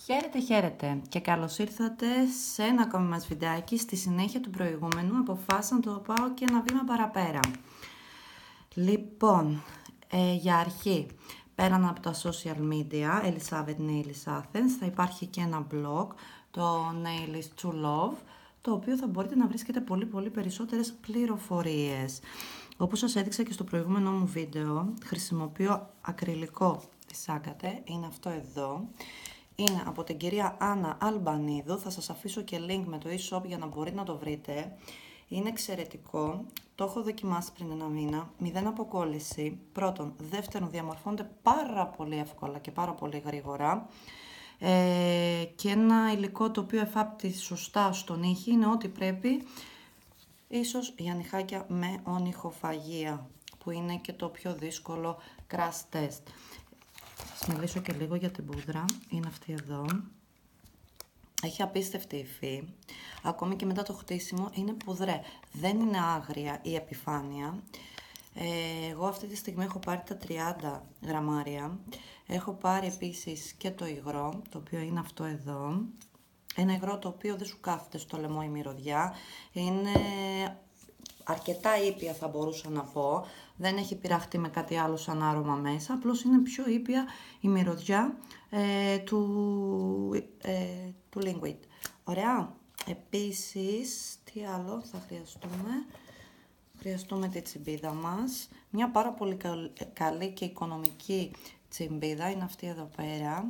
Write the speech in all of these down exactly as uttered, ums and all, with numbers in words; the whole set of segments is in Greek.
Χαίρετε, χαίρετε και καλώς ήρθατε σε ένα ακόμη μας βιντεάκι. Στη συνέχεια του προηγούμενου αποφάσισα να το πάω και ένα βήμα παραπέρα. Λοιπόν, ε, για αρχή, πέραν από τα social media, Elizabeth Nails Athens, θα υπάρχει και ένα blog, το Nail is to Love, το οποίο θα μπορείτε να βρίσκετε πολύ πολύ περισσότερες πληροφορίες. Όπως σας έδειξα και στο προηγούμενο μου βίντεο, χρησιμοποιώ ακριλικό της Agathe, είναι αυτό εδώ. Είναι από την κυρία Άννα Αλμπανίδου, θα σας αφήσω και link με το e-shop για να μπορείτε να το βρείτε. Είναι εξαιρετικό, το έχω δοκιμάσει πριν ένα μήνα, μηδέν αποκόλληση, πρώτον, δεύτερον διαμορφώνεται πάρα πολύ εύκολα και πάρα πολύ γρήγορα. Ε, και ένα υλικό το οποίο εφάπτει σωστά στον ήχη είναι ό,τι πρέπει, ίσως για νυχάκια με ονυχοφαγία, που είναι και το πιο δύσκολο crash test. Θα σας μιλήσω και λίγο για την πούδρα, είναι αυτή εδώ. Έχει απίστευτη υφή, ακόμη και μετά το χτίσιμο είναι πουδρέ, δεν είναι άγρια η επιφάνεια. Ε, εγώ αυτή τη στιγμή έχω πάρει τα τριάντα γραμμάρια, έχω πάρει επίσης και το υγρό, το οποίο είναι αυτό εδώ. Ένα υγρό το οποίο δεν σου κάθεται στο λαιμό η μυρωδιά, είναι αρκετά ήπια θα μπορούσα να πω, δεν έχει πειραχτεί με κάτι άλλο σαν άρωμα μέσα, απλώς είναι πιο ήπια η μυρωδιά ε, του, ε, του Liquid. Ωραία. Επίσης, τι άλλο θα χρειαστούμε. Χρειαστούμε τη τσιμπίδα μας, μια πάρα πολύ καλή και οικονομική τσιμπίδα, είναι αυτή εδώ πέρα.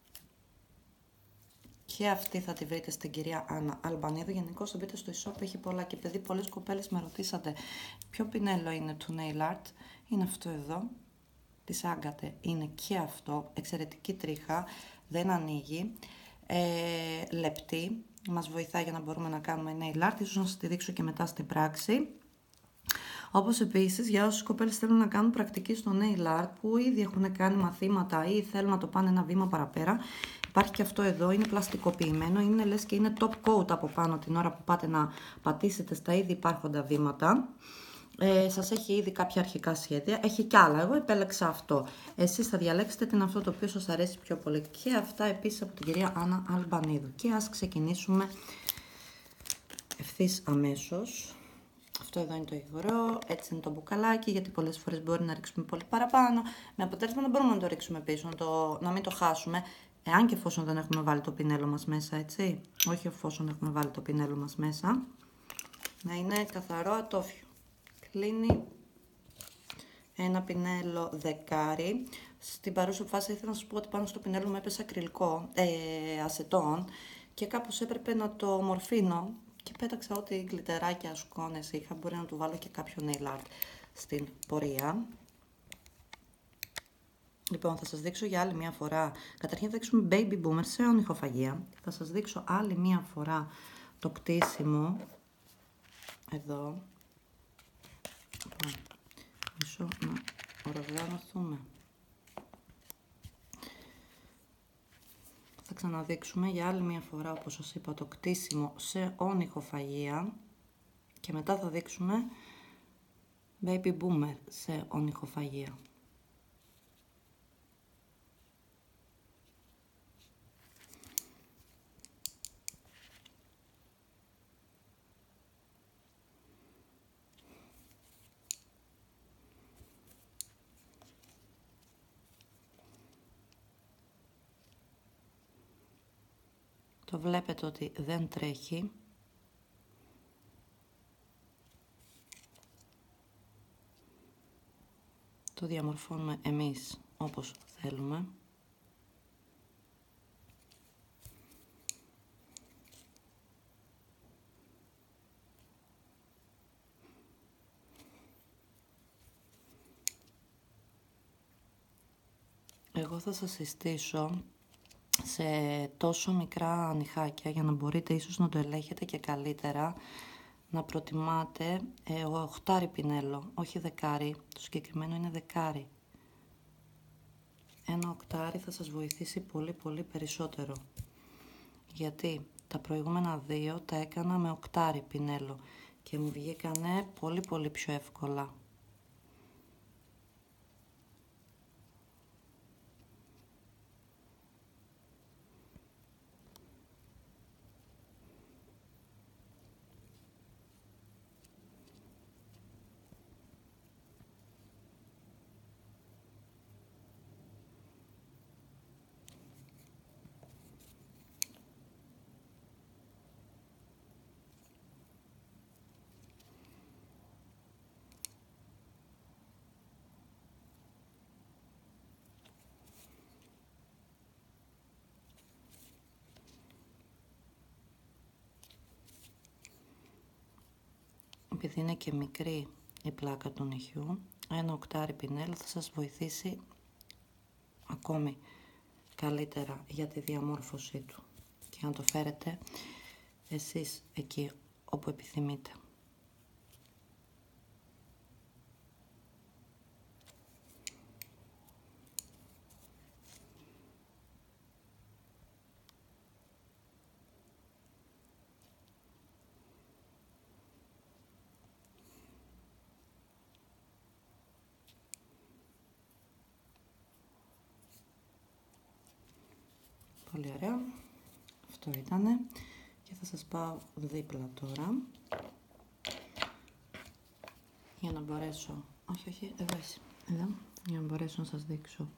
Και αυτή θα τη βρείτε στην κυρία Άννα Αλμπανίδου. Γενικώς θα μπείτε στο e-shop, έχει πολλά. Και επειδή πολλές κοπέλες με ρωτήσατε ποιο πινέλο είναι του Nail Art, είναι αυτό εδώ. Της Agathe είναι και αυτό. Εξαιρετική τρίχα, δεν ανοίγει. Ε, λεπτή, μας βοηθάει για να μπορούμε να κάνουμε Nail Art. Ίσως να σας τη δείξω και μετά στην πράξη. Όπως επίσης για όσους κοπέλες θέλουν να κάνουν πρακτική στο Nail Art, που ήδη έχουν κάνει μαθήματα ή θέλουν να το πάνε ένα βήμα παραπέρα, υπάρχει και αυτό εδώ, είναι πλαστικοποιημένο, είναι λες και είναι top coat από πάνω την ώρα που πάτε να πατήσετε στα ήδη υπάρχοντα βήματα. Ε, σας έχει ήδη κάποια αρχικά σχέδια, έχει κι άλλα, εγώ επέλεξα αυτό. Εσείς θα διαλέξετε την αυτό το οποίο σας αρέσει πιο πολύ. Και αυτά επίσης από την κυρία Άννα Αλμπανίδου. Και ας ξεκινήσουμε ευθύς αμέσως. Αυτό εδώ είναι το υγρό, έτσι είναι το μπουκαλάκι, γιατί πολλές φορές μπορεί να ρίξουμε πολύ παραπάνω. Με αποτέλεσμα να μπορούμε να το ρίξουμε πίσω, να, το, να μην το χάσουμε, εάν και εφόσον δεν έχουμε βάλει το πινέλο μας μέσα, έτσι. Όχι εφόσον έχουμε βάλει το πινέλο μας μέσα. Να είναι καθαρό ατόφιο. Κλείνει ένα πινέλο δεκάρι. Στην παρούσα φάση ήθελα να σας πω ότι πάνω στο πινέλο μου έπεσε ακριλικό, ε, ασετόν, και κάπως έπρεπε να το μορφύνω. Και πέταξα ό,τι γλιτεράκια, σκόνες είχα, μπορεί να του βάλω και κάποιο nail art στην πορεία. Λοιπόν, θα σας δείξω για άλλη μια φορά. Καταρχήν θα δείξουμε baby boomer σε ονυχοφαγία. Θα σας δείξω άλλη μια φορά το κτίσιμο. Εδώ. Λοιπόν, μισό να οργανωθούμε. Θα ξαναδείξουμε για άλλη μια φορά, όπως σας είπα, το κτίσιμο σε ονυχοφαγία και μετά θα δείξουμε baby boomer σε ονυχοφαγία. Το βλέπετε ότι δεν τρέχει. Το διαμορφώνουμε εμείς όπως θέλουμε. Εγώ θα σας συστήσω σε τόσο μικρά νυχάκια για να μπορείτε ίσως να το ελέγχετε και καλύτερα, να προτιμάτε ε, οχτάρι πινέλο, όχι δεκάρι, το συγκεκριμένο είναι δεκάρι. Ένα οκτάρι θα σας βοηθήσει πολύ πολύ περισσότερο, γιατί τα προηγούμενα δύο τα έκανα με οκτάρι πινέλο και μου βγήκανε πολύ πολύ πιο εύκολα. επειδή είναι και μικρή η πλάκα του νυχιού, ένα οκτάρι πινέλ θα σας βοηθήσει ακόμη καλύτερα για τη διαμόρφωσή του και να το φέρετε εσείς εκεί όπου επιθυμείτε. Πολύ ωραία. Αυτό ήτανε. Και θα σας πάω δίπλα τώρα. Για να μπορέσω... Όχι, όχι, εδώ είσαι. Εδώ. Για να μπορέσω να σας δείξω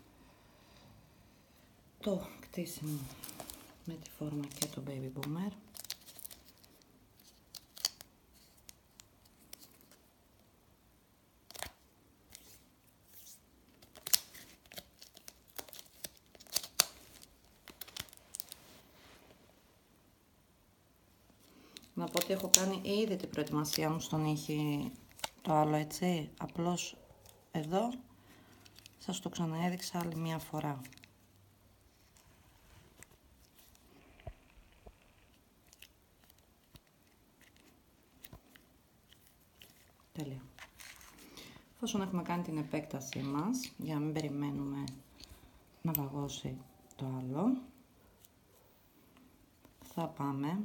το κτίσιμο με τη φόρμα και το Baby Boomer. Να πω ότι έχω κάνει ήδη την προετοιμασία μου στον ήχη το άλλο, έτσι. Απλώς εδώ σας το ξαναέδειξα άλλη μία φορά. Τέλεια. Εφόσον έχουμε κάνει την επέκτασή μας, για να μην περιμένουμε να βαγώσει το άλλο, θα πάμε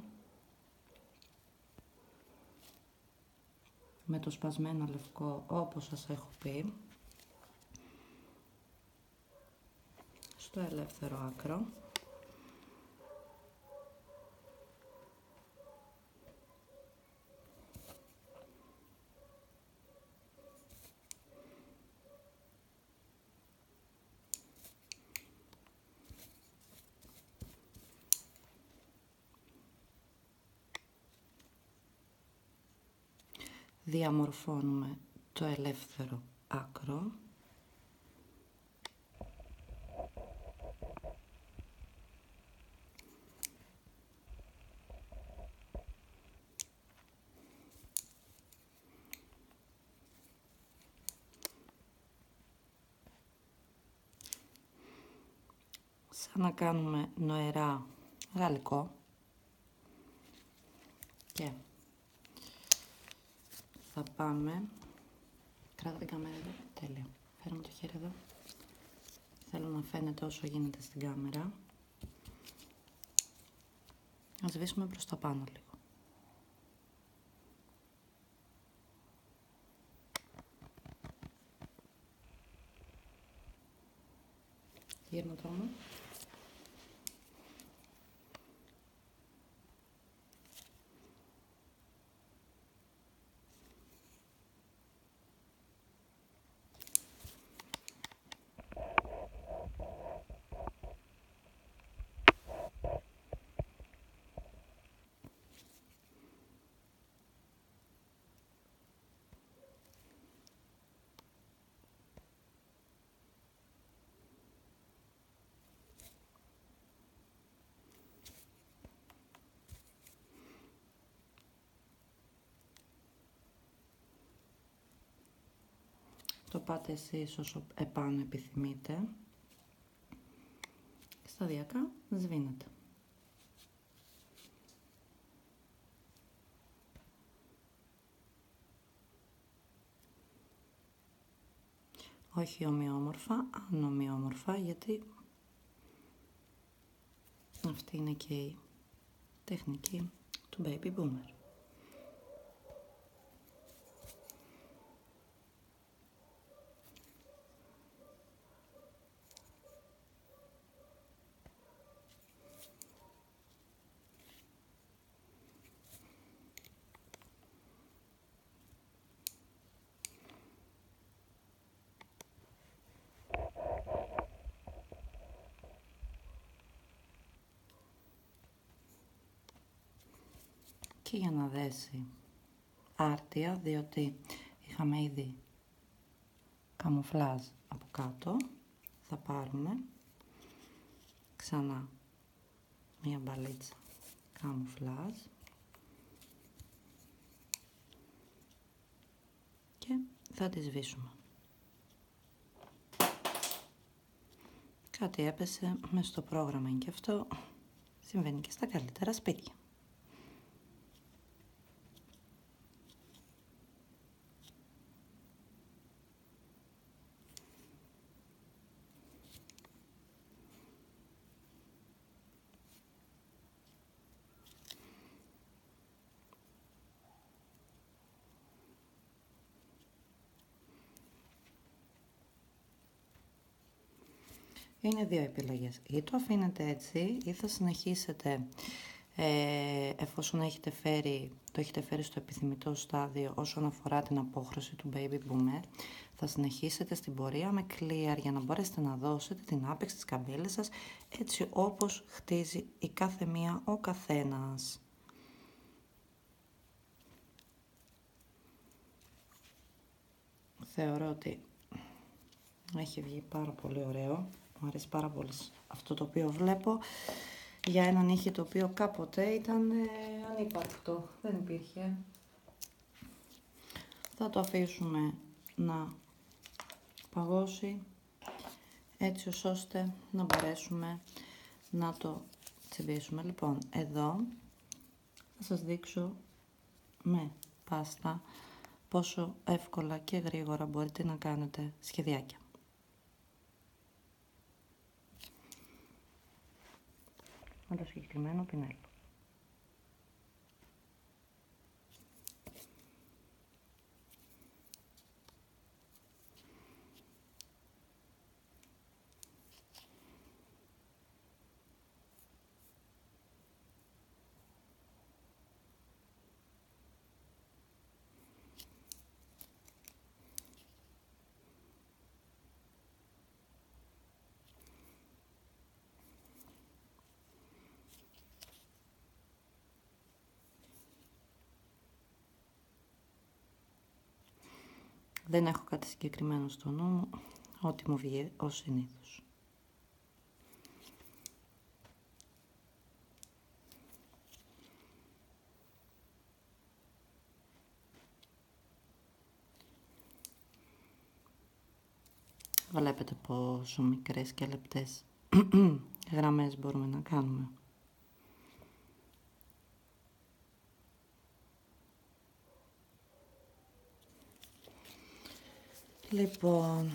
με το σπασμένο λευκό, όπως σας έχω πει, στο ελεύθερο άκρο. Διαμορφώνουμε το ελεύθερο άκρο. Σαν να κάνουμε νοερά γαλλικό και θα πάμε, κράτα την κάμερα εδώ, τέλεια, φέρουμε το χέρι εδώ, θέλω να φαίνεται όσο γίνεται στην κάμερα, να σβήσουμε προς τα πάνω λίγο. Γύρνα το όμως. Το πάτε εσείς όσο επάνω επιθυμείτε και σταδιακά σβήνετε. Όχι ομοιόμορφα, ανομοιόμορφα, γιατί αυτή είναι και η τεχνική του Baby Boomer. Και για να δέσει άρτια, διότι είχαμε ήδη καμουφλάζ από κάτω, θα πάρουμε ξανά μία μπαλίτσα καμουφλάζ και θα τη σβήσουμε. Κάτι έπεσε μες στο πρόγραμμα είναι και αυτό συμβαίνει και στα καλύτερα σπίτια. Είναι δύο επιλογές. Ή το αφήνετε έτσι ή θα συνεχίσετε ε, εφόσον έχετε φέρει, το έχετε φέρει στο επιθυμητό στάδιο όσον αφορά την απόχρωση του baby boomer. Θα συνεχίσετε στην πορεία με clear για να μπορέσετε να δώσετε την άπεξη της καμπύλας σας έτσι όπως χτίζει η κάθε μία ο καθένας. Θεωρώ ότι έχει βγει πάρα πολύ ωραίο. Μου αρέσει πάρα πολύ αυτό το οποίο βλέπω για ένα νύχι το οποίο κάποτε ήταν ε, ανύπαρκτο, δεν υπήρχε. Θα το αφήσουμε να παγώσει έτσι ώστε να μπορέσουμε να το τσιμπήσουμε. Λοιπόν, εδώ θα σας δείξω με πάστα πόσο εύκολα και γρήγορα μπορείτε να κάνετε σχεδιάκια. Με το συγκεκριμένο πινέλο. Δεν έχω κάτι συγκεκριμένο στο νου μου, ό,τι μου βγει ως συνήθως. Βλέπετε πόσο μικρές και λεπτές γραμμές μπορούμε να κάνουμε. Λοιπόν,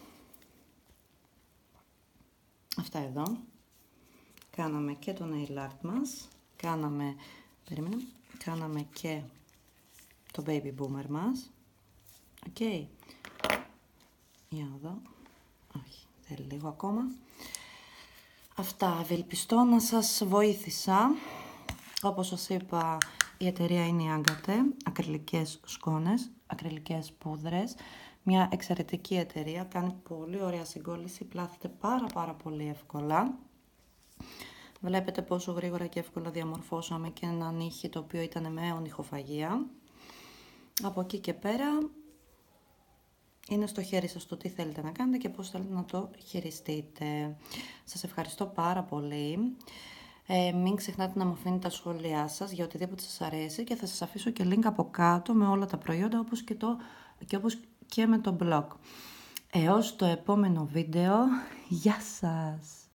αυτά εδώ. Κάναμε και το nail art μας. Κάναμε, περίμενε, κάναμε και το baby boomer μας. Οκ. Okay. Για να δω. Όχι, θέλει λίγο ακόμα. Αυτά, ευελπιστώ να σας βοήθησα. Όπως σας είπα, η εταιρεία είναι η Agate, ακριλικές σκόνες, ακριλικές πούδρες. Μια εξαιρετική εταιρεία, κάνει πολύ ωραία συγκόλληση, πλάθεται πάρα πάρα πολύ εύκολα. Βλέπετε πόσο γρήγορα και εύκολα διαμορφώσαμε και ένα νύχι το οποίο ήταν με ονυχοφαγία. Από εκεί και πέρα είναι στο χέρι σας το τι θέλετε να κάνετε και πώς θέλετε να το χειριστείτε. Σας ευχαριστώ πάρα πολύ. Ε, μην ξεχνάτε να μου αφήνετε τα σχόλιά σας για οτιδήποτε σας αρέσει και θα σας αφήσω και link από κάτω με όλα τα προϊόντα όπως και, το, και, όπως και με το blog. Έως το επόμενο βίντεο, γεια σας!